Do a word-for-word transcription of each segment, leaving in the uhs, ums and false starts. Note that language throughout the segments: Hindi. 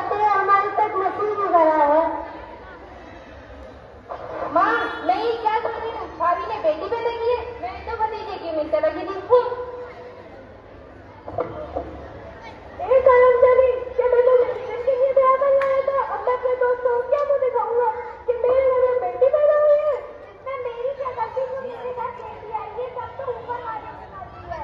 बच्चे हमारे तक नसीब करा है। माँ मैं ये क्या कर रही हूँ? भाभी ने बेटी पैदा की है, मैं तो भतीजे की मिलते लगी थी। एक कर्मचारी क्या बेटा लड़कियों के लिए ब्याह करना है था। अब मैं अपने दोस्तों को क्या मुझे दिखाऊंगा कि मेरे घर में बेटी पैदा हुई है। इसमें मेरी क्या गलती जो मेरे साथ बेटी आई है, तब तो ऊपर वाले की मर्जी है।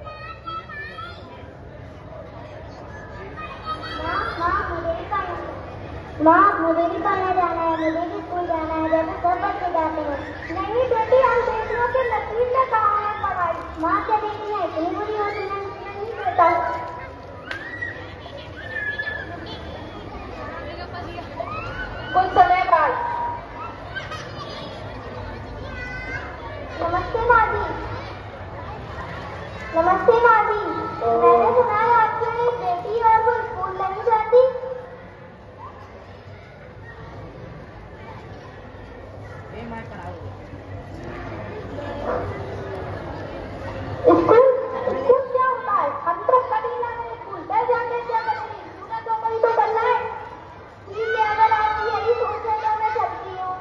माँ माँ मुझे भी पढ़ना माँ मुझे भी पढ़ना जाना है, मुझे भी स्कूल जाना है जैसे सब बच्चे जाते हैं। नहीं बेटी हम बेटियों के नसीब में कहाँ है पढ़ाई। माँ क्या बेटियाँ इतनी बुरी होती हैं? नहीं बेटा कुछ समय बाद। नमस्ते माँ जी। नमस्ते माँ जी, मैंने सुना है आपकी एक बेटी और वो स्कूल नहीं जाती। स्कूल स्कूल क्या होता है? हम तो कभी ना गए स्कूल, मैं जाके क्या करूँगी? तुम्हें तो कहीं तो करना है। ठीक है अगर आपकी यही सोच है तो मैं चलती हूँ।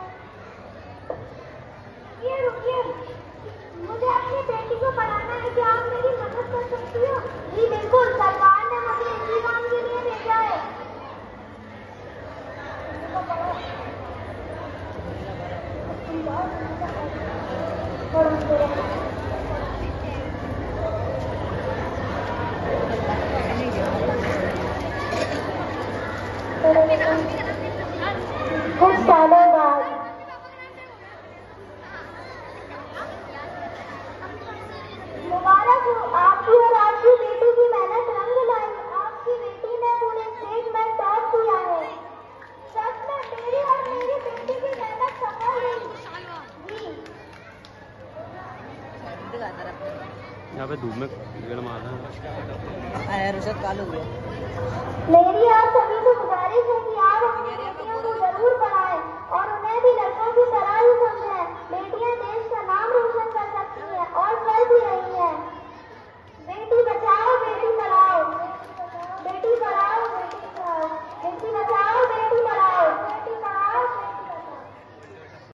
ये रुकिए, मुझे अपनी बेटी को पढ़ाना है, क्या आप मेरी मदद कर सकती हो? जी बिल्कुल, सरकार ने मुझे इसी काम के लिए भेजा है। कुछ सालों बाद मुबारक हो आपकी और आपकी बेटी की मेहनत रंग लाई। आपकी बेटी ने पूरे स्टेट में टॉप किया है। सच में मेरी और मेरी बेटी की मेहनत सफल हुई। जी यहाँ पे धूप में कीड़ा मार रहा है। मेरी और